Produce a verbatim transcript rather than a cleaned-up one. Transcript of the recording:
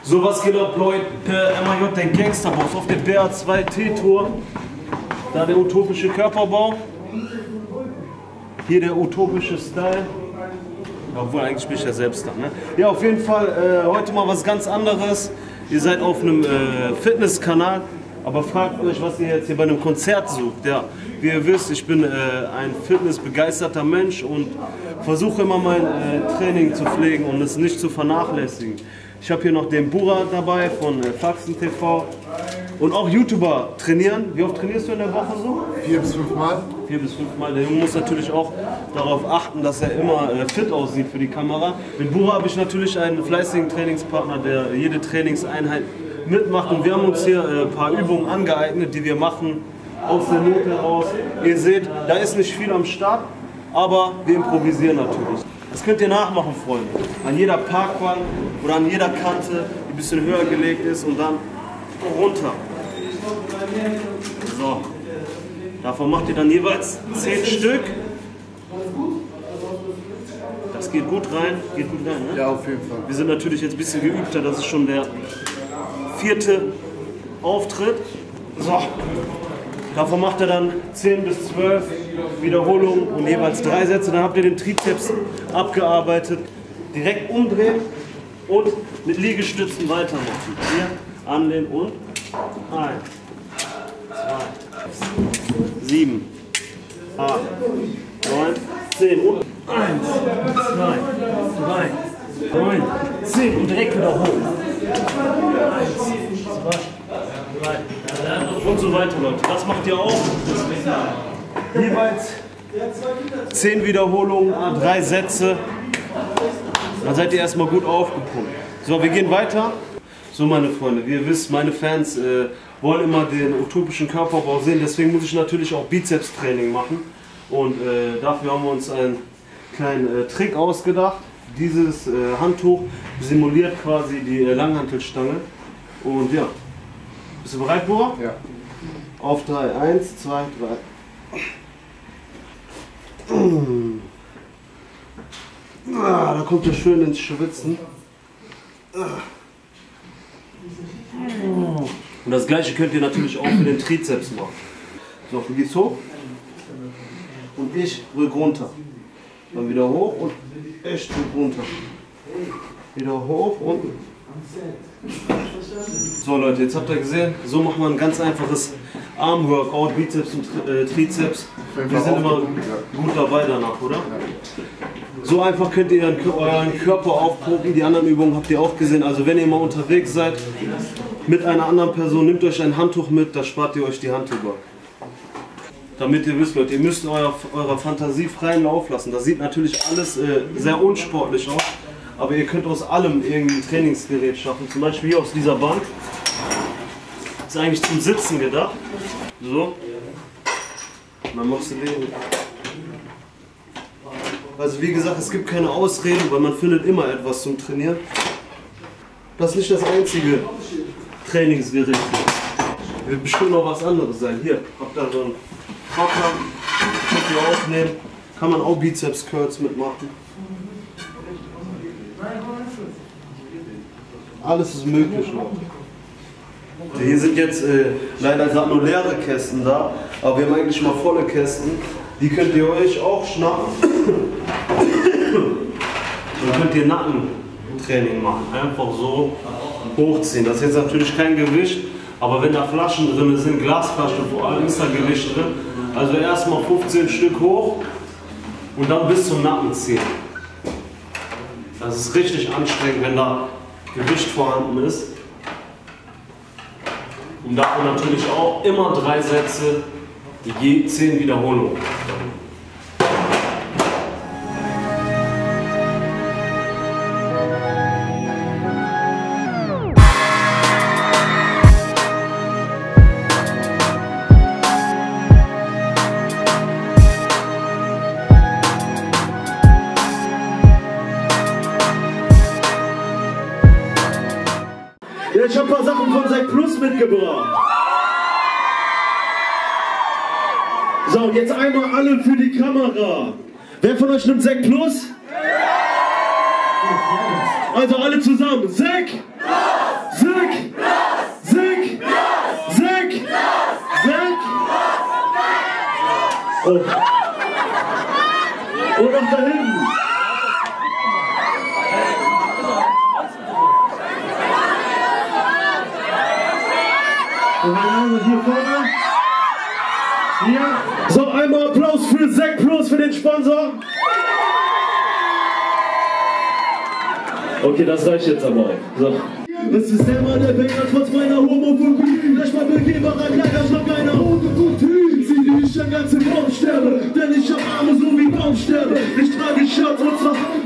So, was geht ab, Leute? Per M A J, der Gangsterboss auf der B A zwei T-Tour. Da der utopische Körperbau. Hier der utopische Style. Obwohl, eigentlich bin ich ja selbst da, ne? Ja, auf jeden Fall äh, heute mal was ganz anderes. Ihr seid auf einem äh, Fitnesskanal, aber fragt euch, was ihr jetzt hier bei einem Konzert sucht. Ja, wie ihr wisst, ich bin äh, ein fitnessbegeisterter Mensch und versuche immer mein äh, Training zu pflegen und es nicht zu vernachlässigen. Ich habe hier noch den Bura dabei von äh, Faxen T V und auch YouTuber trainieren. Wie oft trainierst du in der Woche so? Vier bis fünf Mal. Vier bis fünf Mal. Der Junge muss natürlich auch darauf achten, dass er immer äh, fit aussieht für die Kamera. Mit Bura habe ich natürlich einen fleißigen Trainingspartner, der jede Trainingseinheit mitmacht. Und wir haben uns hier äh, ein paar Übungen angeeignet, die wir machen aus der Not heraus. Ihr seht, da ist nicht viel am Start, aber wir improvisieren natürlich. Das könnt ihr nachmachen, Freunde. An jeder Parkwand oder an jeder Kante, die ein bisschen höher gelegt ist und dann runter. So. Davon macht ihr dann jeweils zehn Stück. Das geht gut rein. Geht gut rein, ne? Ja, auf jeden Fall. Wir sind natürlich jetzt ein bisschen geübter. Das ist schon der vierte Auftritt. So. Davon macht er dann zehn bis zwölf Wiederholungen und jeweils drei Sätze. Dann habt ihr den Trizeps abgearbeitet. Direkt umdrehen und mit Liegestützen weitermachen. Hier anlehnen und eins, zwei, sieben, acht, neun, zehn und eins, zwei, drei, neun, zehn und direkt wieder hoch. eins, zwei, drei und so weiter, Leute. Das macht ihr auch. Jeweils zehn Wiederholungen, drei Sätze. Dann seid ihr erstmal gut aufgepumpt. So, wir gehen weiter. So, meine Freunde, wie ihr wisst, meine Fans äh, wollen immer den utopischen Körperbau sehen. Deswegen muss ich natürlich auch Bizeps-Training machen. Und äh, dafür haben wir uns einen kleinen äh, Trick ausgedacht. Dieses äh, Handtuch simuliert quasi die äh, Langhantelstange. Und ja, bist du bereit, Bura? Ja. Auf drei. Eins, zwei, drei. Ah, da kommt er schön ins Schwitzen. Und das gleiche könnt ihr natürlich auch für den Trizeps machen. So, du gehst hoch und ich rück runter. Dann wieder hoch und ich rück runter. Wieder hoch und... So Leute, jetzt habt ihr gesehen, so macht man ein ganz einfaches Armworkout, Bizeps und äh, Trizeps. Wir sind immer gut dabei danach, oder? So einfach könnt ihr euren Körper aufpumpen. Die anderen Übungen habt ihr auch gesehen. Also wenn ihr mal unterwegs seid mit einer anderen Person, nehmt euch ein Handtuch mit, da spart ihr euch die Hand drüber. Damit ihr wisst, Leute, ihr müsst eurer, eurer Fantasie freien Lauf lassen. Das sieht natürlich alles äh, sehr unsportlich aus, aber ihr könnt aus allem irgendwie ein Trainingsgerät schaffen. Zum Beispiel hier aus dieser Bank. Ist eigentlich zum Sitzen gedacht. So. Man muss den. Also wie gesagt, es gibt keine Ausreden, weil man findet immer etwas zum Trainieren. Das ist nicht das einzige Trainingsgerät. Wird bestimmt noch was anderes sein. Hier, habt ihr so einen Hocker, könnt ihr aufnehmen. Kann man auch Bizeps-Curls mitmachen. Alles ist möglich noch. Hier sind jetzt äh, leider gerade nur leere Kästen da, aber wir haben eigentlich mal volle Kästen. Die könnt ihr euch auch schnappen. Dann könnt ihr Nackentraining machen. Einfach so hochziehen. Das ist jetzt natürlich kein Gewicht, aber wenn da Flaschen drin sind, Glasflaschen vor allem, ist da Gewicht drin. Also erstmal fünfzehn Stück hoch und dann bis zum Nacken ziehen. Das ist richtig anstrengend, wenn da Gewicht vorhanden ist. Und davon natürlich auch immer drei Sätze, je zehn Wiederholungen. Ja, ich habe ein paar Sachen von Zack Plus mitgebracht. So, und jetzt einmal alle für die Kamera. Wer von euch nimmt Zack Plus? Also alle zusammen. Zack Plus! Oh. Und noch da hinten. Und hier vorne. Hier. So, einmal Applaus für Sekt Plus, für den Sponsor. Okay, das reicht jetzt aber auch. So. Das ist immer der Banger trotz meiner Homophobie. Gleich mal begehbarer Kleiderschrank einer Homophobie. Sieh die ich an ganze Baumsterbe, denn ich hab Arme so wie Baumsterbe. Ich trage Shirts und zwar